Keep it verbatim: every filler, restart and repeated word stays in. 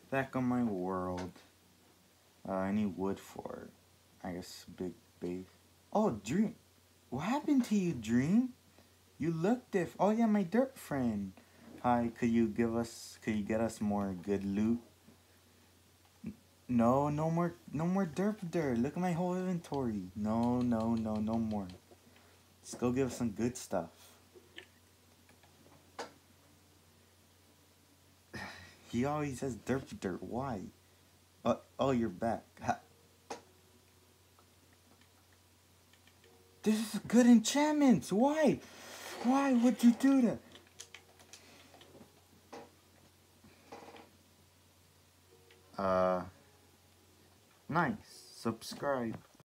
Back on my world. Uh, I need wood for it. I guess big base. Oh, Dream. What happened to you, Dream? You look diff. Oh yeah, my Derp friend. Hi, could you give us? Could you get us more good loot? No, no more, no more Derp Dirt. Look at my whole inventory. No, no, no, no more. Let's go give us some good stuff. He always says Derp Dirt. Why? Uh, oh, you're back. Ha. This is good enchantments. Why? Why would you do that? Uh, nice. Subscribe.